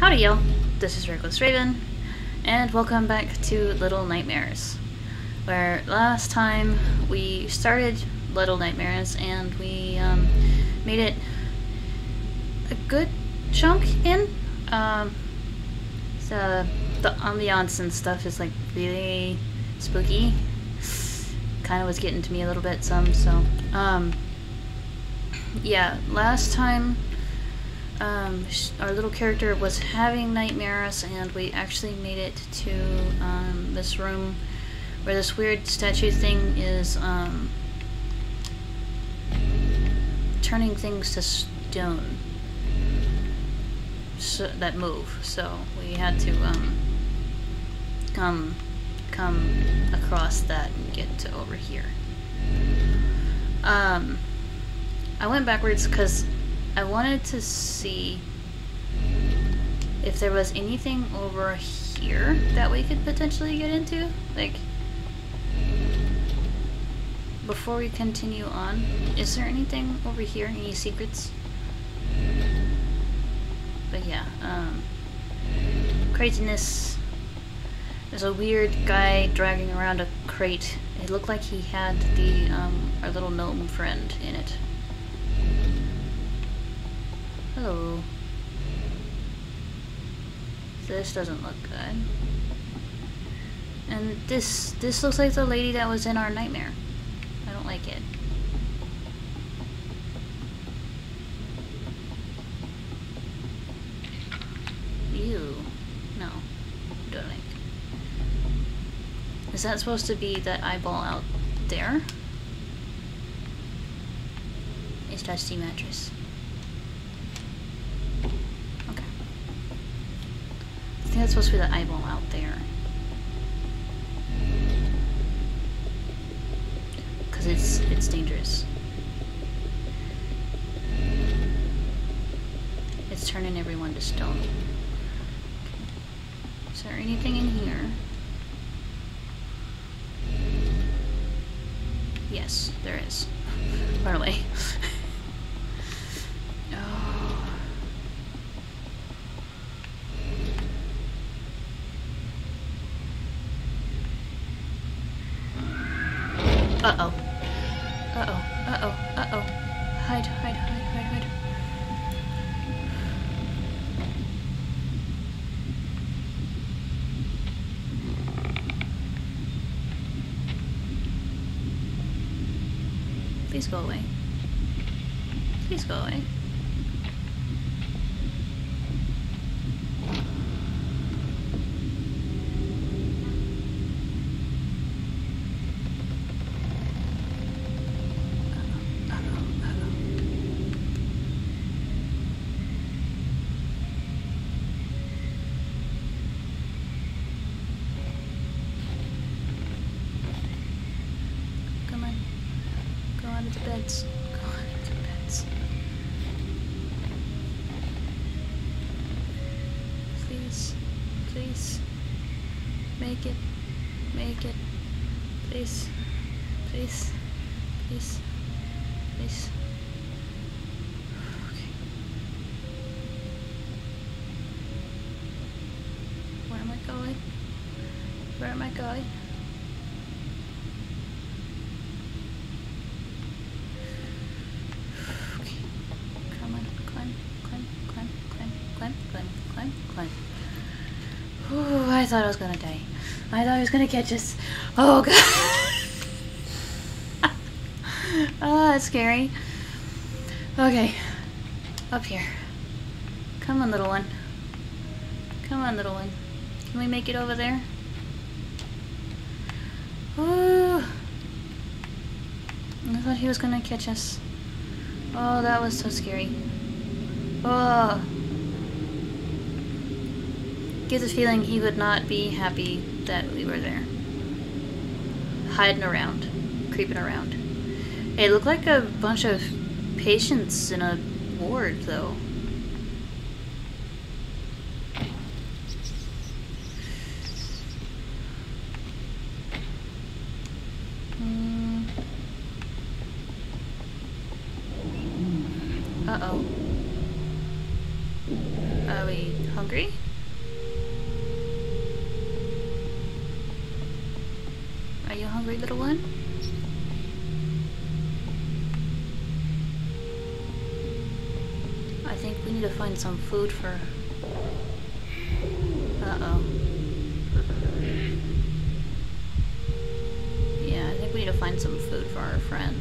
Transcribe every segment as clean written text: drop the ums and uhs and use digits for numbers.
Howdy y'all, this is Reckless Raven, and welcome back to Little Nightmares, where last time we started Little Nightmares and we made it a good chunk in. So the ambiance and stuff is like really spooky. Kind of was getting to me a little bit, so yeah, last time our little character was having nightmares, and we actually made it to this room where this weird statue thing is turning things to stone that move. So we had to come across that and get to over here. I went backwards because I wanted to see if there was anything over here that we could potentially get into, like, before we continue on. Is there anything over here? Any secrets? But yeah, craziness. There's a weird guy dragging around a crate. It looked like he had the, our little gnome friend in it. Hello. This doesn't look good. And this looks like the lady that was in our nightmare. I don't like it. Ew. No. Don't like. Is that supposed to be that eyeball out there? It's dusty mattress. I think that's supposed to be the eyeball out there. Because it's dangerous. It's turning everyone to stone. Okay. Is there anything in here? Yes, there is. Run away. Uh-oh. Uh-oh. Uh-oh. Uh-oh. Hide. Please go away. Please go away. Beds. Go on to beds. Please. Please. Make it. Make it. Please. Please. Please. Please. Okay. Where am I going? Where am I going? Climb. Ooh, I thought I was gonna die. I thought he was gonna catch us. Oh god. Oh, that's scary. Okay. Up here. Come on, little one. Come on, little one. Can we make it over there? Ooh. I thought he was gonna catch us. Oh, that was so scary. Oh. Gives a feeling he would not be happy that we were there. Hiding around. Creeping around. It looked like a bunch of patients in a ward, though. Uh-oh. Are we hungry? Are you hungry, little one? I think we need to find some food for... Uh-oh. Yeah, I think we need to find some food for our friend.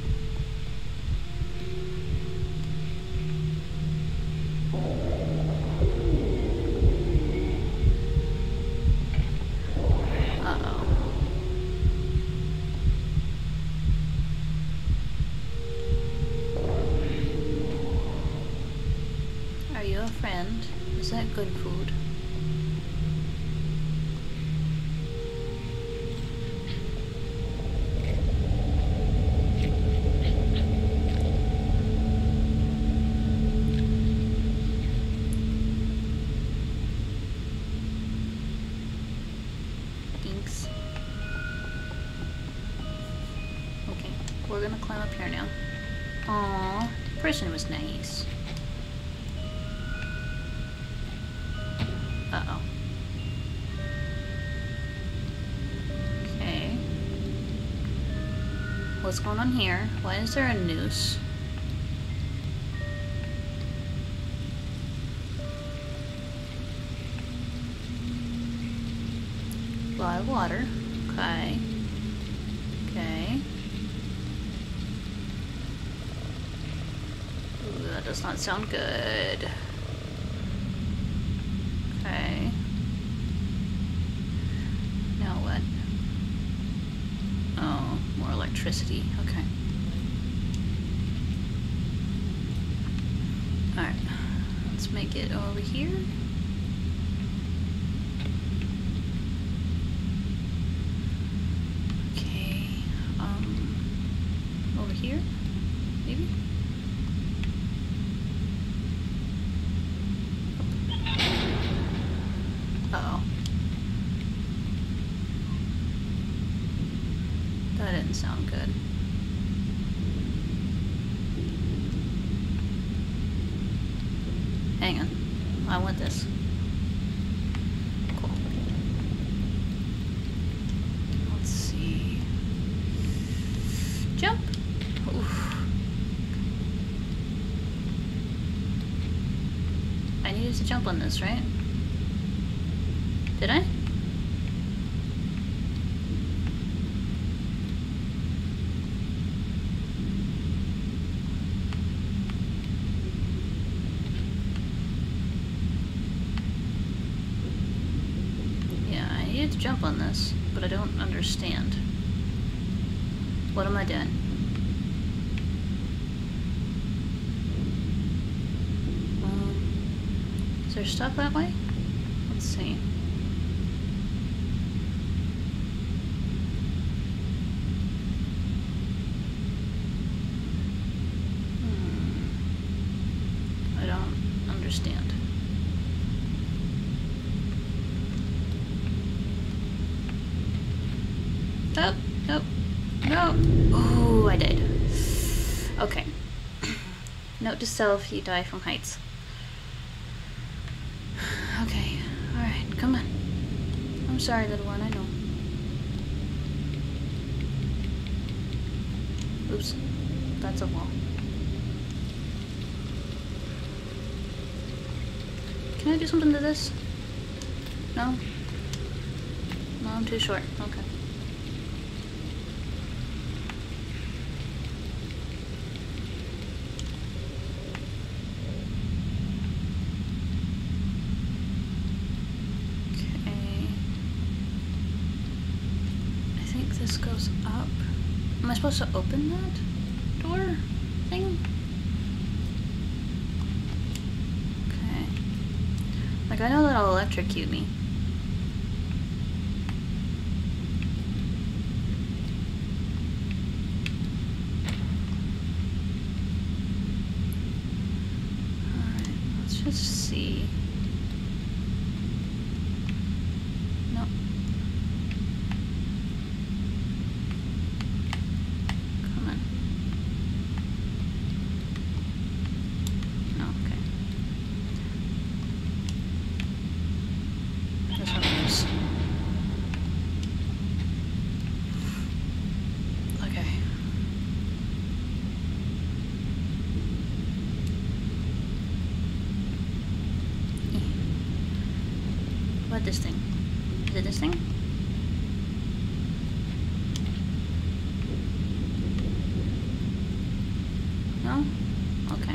Are you a friend? Is that good food? Thanks. Okay, we're gonna climb up here now. Aww, the person was nice. Uh-oh. Okay. What's going on here? Why is there a noose? A lot of water. Okay. Okay. Ooh, that does not sound good. Okay. Now what? Oh, more electricity. Okay. Alright. Let's make it over here. Okay. Over here? Maybe? Uh-oh. That didn't sound good. Hang on. I want this. Cool. Let's see. Jump! Oof. I needed to jump on this, right? Did I? Yeah, I needed to jump on this, but I don't understand. What am I doing? Is there stuff that way? Let's see. I don't understand. Oh, nope, no. Oh, I died. Okay. Note to self, you die from heights. Okay, alright, come on. I'm sorry, little one, I know. Oops, that's a wall. Can I do something to this? No? No, I'm too short. Okay. This goes up. Am I supposed to open that door thing? Okay. Like, I know that'll electrocute me. Alright, let's just see. about this thing? Is it this thing? No? Okay.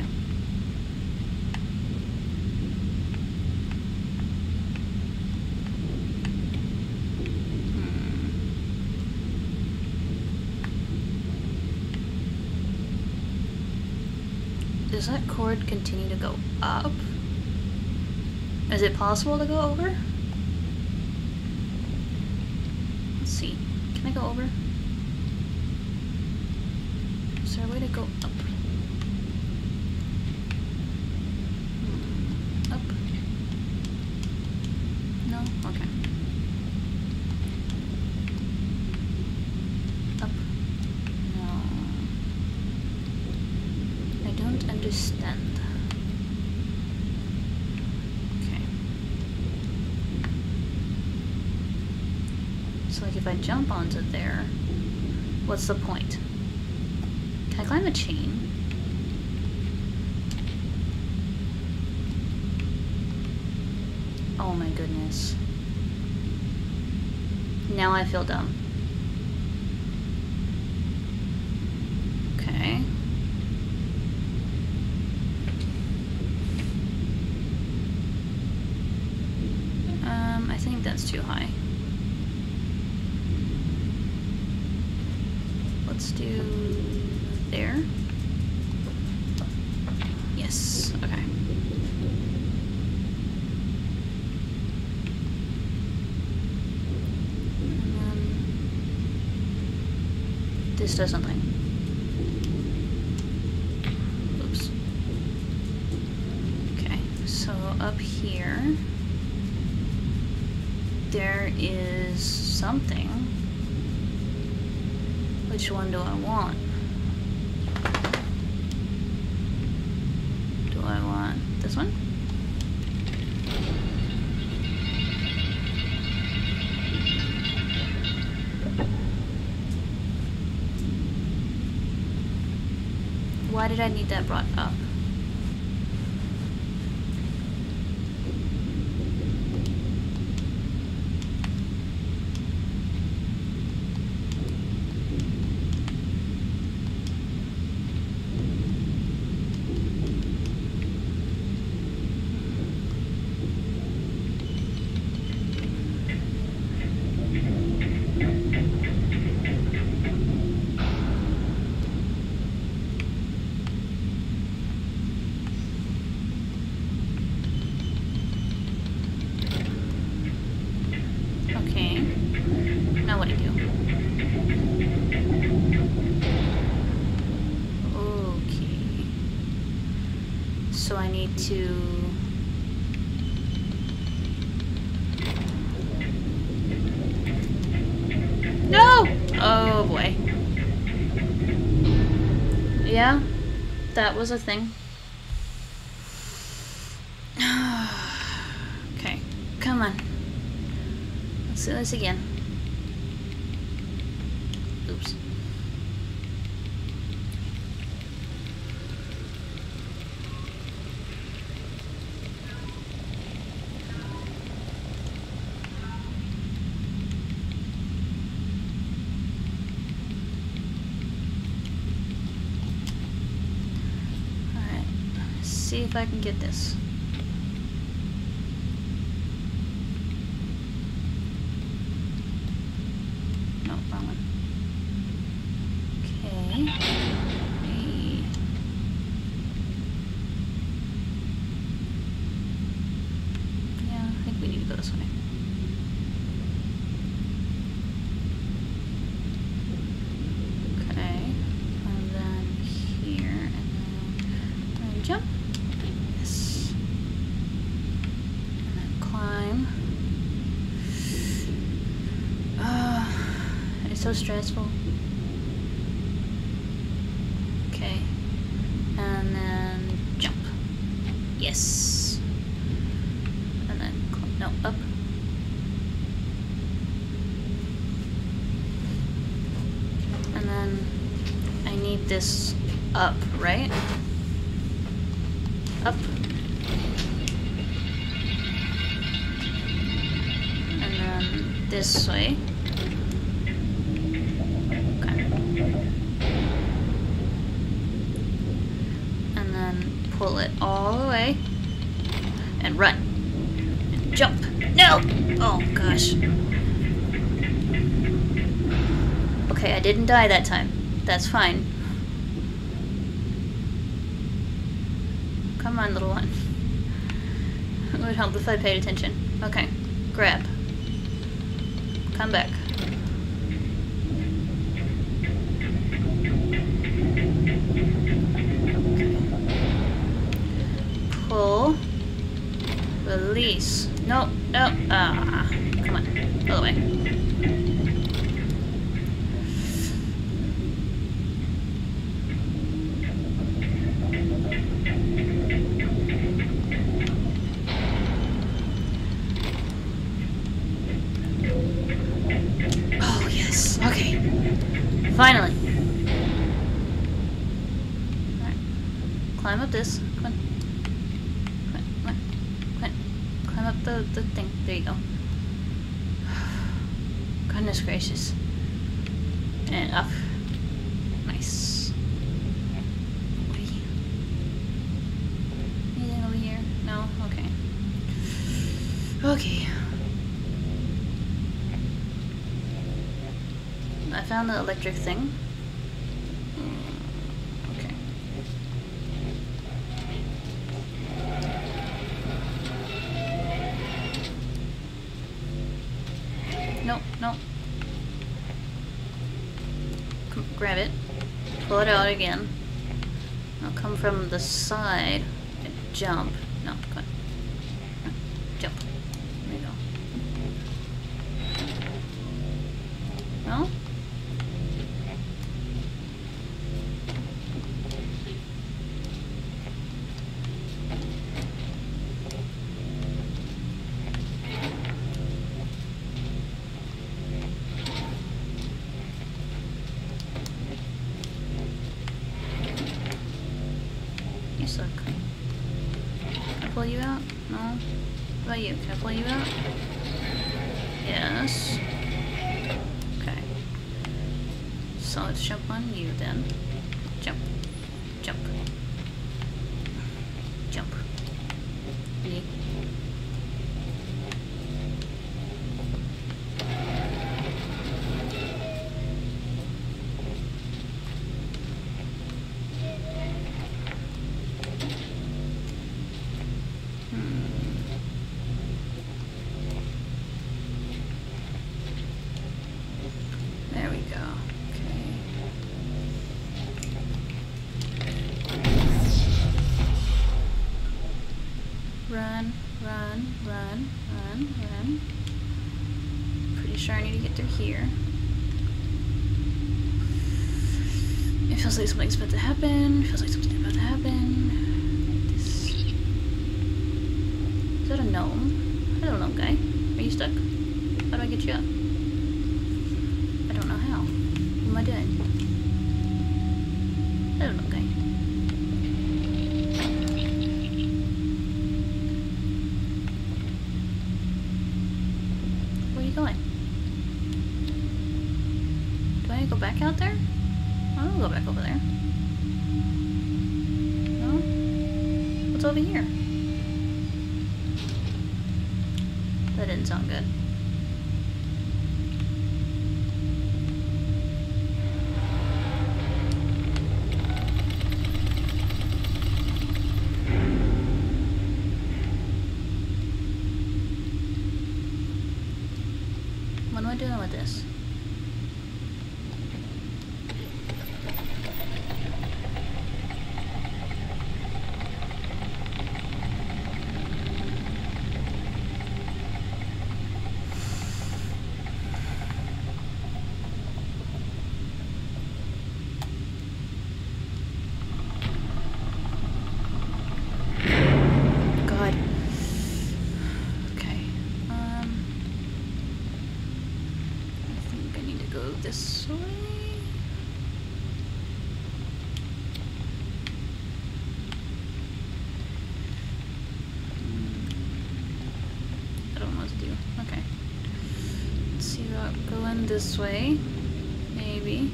Does that cord continue to go up? Is it possible to go over? Let's see. Can I go over? Is there a way to go up? Up? No? Okay. Up? No. I don't understand. So like if I jump onto there, what's the point? Can I climb the chain? Oh my goodness. Now I feel dumb. Okay. I think that's too high. Let's do there. Yes, okay. And then this does something. Oops. Okay, so up here there is something. Which one do I want? Do I want this one? Why did I need that brought up? So I need to... No! Oh boy. Yeah, that was a thing. Okay, come on. Let's do this again. Oops. See if I can get this. No, wrong one. Okay. Yeah, I think we need to go this way. Okay. And then here, and then jump. So stressful. Okay, and then jump. Yes. And then no, up. And then I need this up, right? Up. run this way. Okay. And then pull it all the way. And run. And jump. No! Oh, gosh. Okay, I didn't die that time. That's fine. Come on, little one. It would help if I paid attention. Okay, grab. Come back. Okay. Pull. Release. No, no. Ah, come on. All the way. Finally. Alright. Climb up this. Come on. Come on. Come on. Come on. Climb up the thing. There you go. Goodness gracious. And up. Nice. Anything over here? No? Okay. Okay. I found the electric thing. Okay. Nope, nope. Come, grab it. Pull it out again. I'll come from the side and jump. No, come on. Jump. There you go. No? You suck. Can I pull you out? No? What about you? Can I pull you out? Yes. Okay. So let's jump on you then. Jump. Jump. Jump. Knee. There we go. Okay. Run, run, run, run, run. Pretty sure I need to get through here. It feels like something's about to happen. Feels like something's about to happen. Is that a gnome? Hello, gnome guy. Are you stuck? How do I get you up? I don't know how. What am I doing? Hello, gnome guy. Where are you going? Do I need to go back out there? I don't go back over there. No? What's over here? That didn't sound good. What am I doing with this? This way. I don't know what to do. Okay. Going this way. Maybe.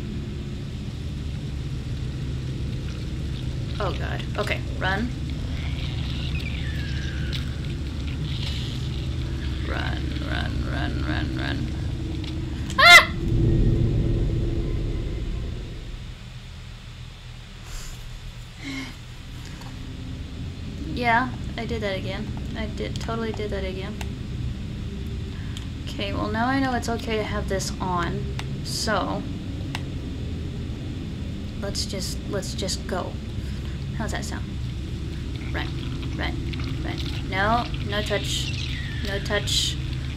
Oh god. Okay, run. Run. Ah! Yeah, I did that again. Totally did that again. Okay, well now I know it's okay to have this on, so let's just go. How's that sound? Run. No touch. No touch.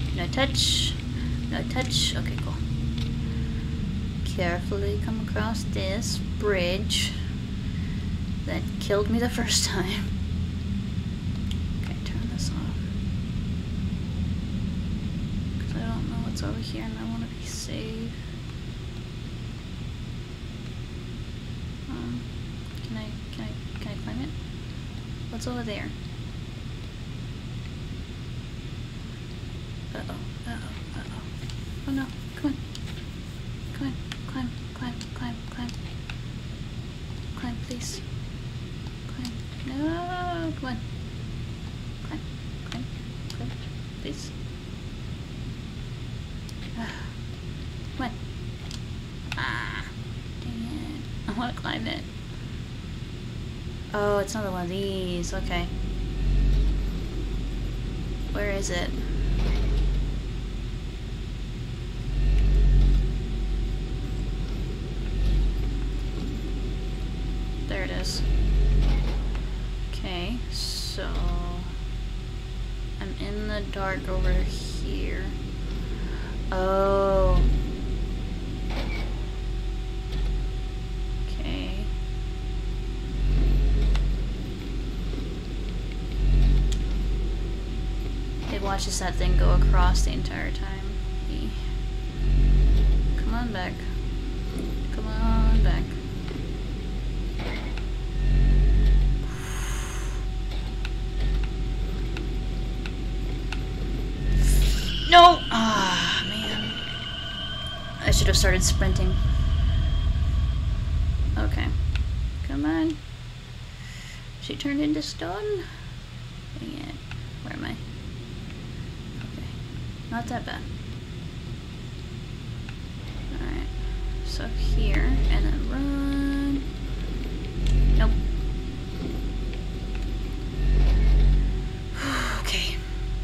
Okay, cool. Carefully come across this bridge that killed me the first time. Okay, turn this off. Because I don't know what's over here and I want to be safe. Can I climb it? What's over there? Uh-oh. Oh no, come on. Climb, please. Climb, no, come on. Climb, please. Come on. Ah, dang it. I want to climb it. Oh, it's another one of these, okay. Where is it? There it is. Okay, so I'm in the dark over here. Oh. Okay. It watches that thing go across the entire time. Come on back. Come on back. No! Ah, man. I should have started sprinting. Okay. Come on. She turned into stone? Dang it. Where am I? Okay. Not that bad. Alright. So here, and then run. Nope. Okay.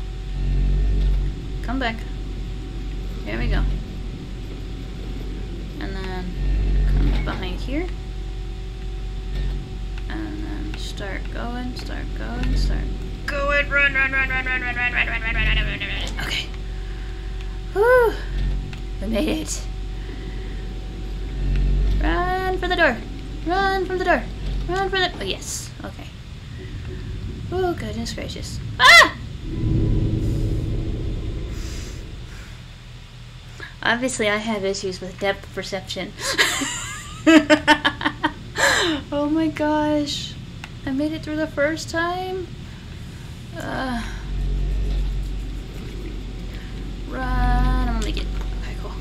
Come back. Here we go. And then come behind here. And then start going. Run. Okay. Whew. We made it. Run for the door. Oh, yes. Okay. Oh, goodness gracious. Ah! Obviously, I have issues with depth perception. Oh my gosh. I made it through the first time. Run. I'm gonna make it. Okay, cool.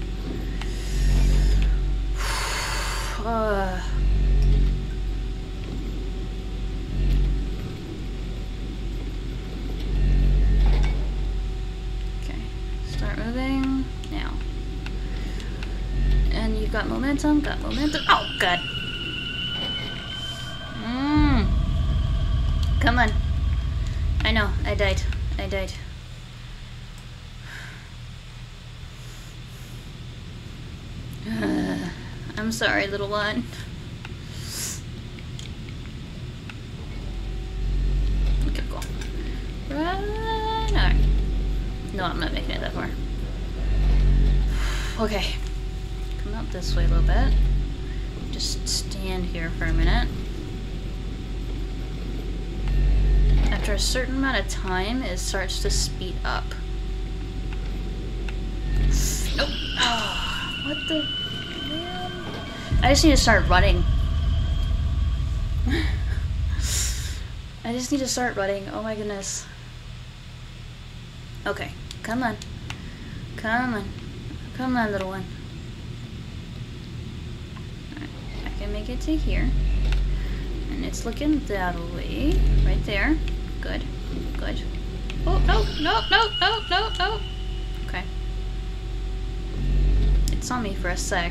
Okay. Start moving. Now. And you've got momentum. Oh, God. Come on. I know. I died. I'm sorry, little one. Okay, cool. Run. Alright. No, I'm not making it that far. Okay. Come up this way a little bit. Just stand here for a minute. After a certain amount of time, it starts to speed up. Nope. Oh, what the man? I just need to start running. Oh my goodness. Okay, come on. Come on, little one. Alright, I can make it to here. And it's looking that way. Right there. Good. Good. Oh, no, no, no, no, no, no. Okay. It saw me for a sec.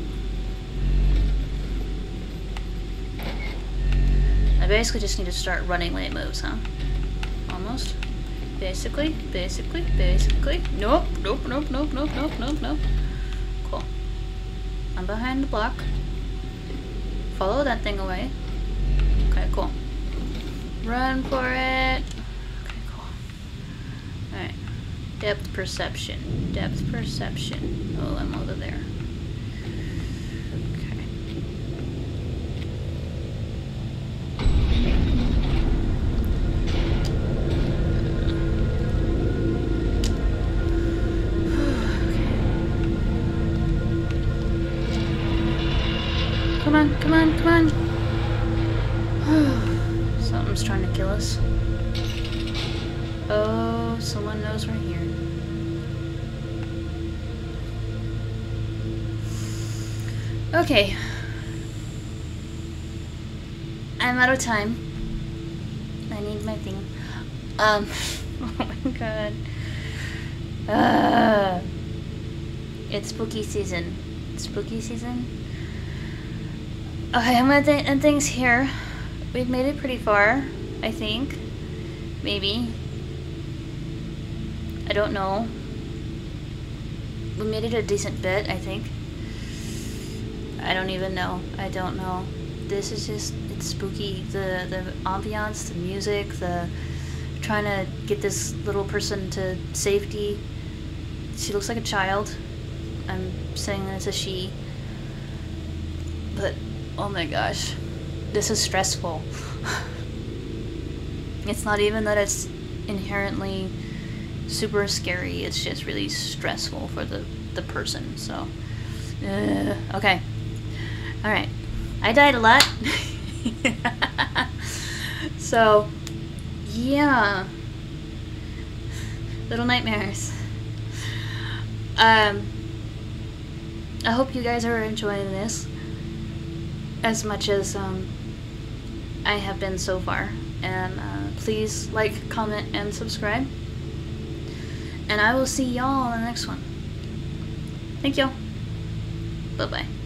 I basically just need to start running when it moves, huh? Almost. Basically. Nope, nope, nope, nope, nope, nope, nope, nope. Cool. I'm behind the block. Follow that thing away. Okay, cool. Run for it. Okay, cool. Alright. Depth perception. Depth perception. Oh, I'm over there. Okay. Come on, come on, come on. Something's trying to kill us. Oh, someone knows we're here. Okay. I'm out of time. I need my thing. Oh my god. It's spooky season. Spooky season? Okay, I'm gonna end things here. We've made it pretty far, I think. Maybe. I don't know. We made it a decent bit, I think. I don't even know. I don't know. This is just, it's spooky. The ambiance, the music, the trying to get this little person to safety. She looks like a child. I'm saying that it's a she. But, oh my gosh. This is stressful. It's not even that it's inherently super scary, it's just really stressful for the person, so. Okay. Alright. I died a lot. So, yeah. Little Nightmares. I hope you guys are enjoying this as much as I have been so far. And please like, comment, and subscribe. And I will see y'all in the next one. Thank y'all. Bye-bye.